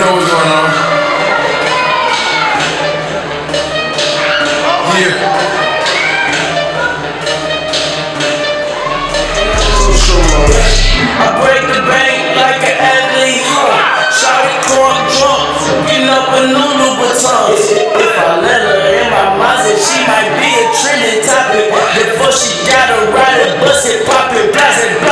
know what's going on. Yeah. I break the bank like an athlete. Shawty crunk drunk, getting up a new Louboutins. If I let her in my mindset, she might be a trending topic. Before she got a ride and bust it, pop it, blast it.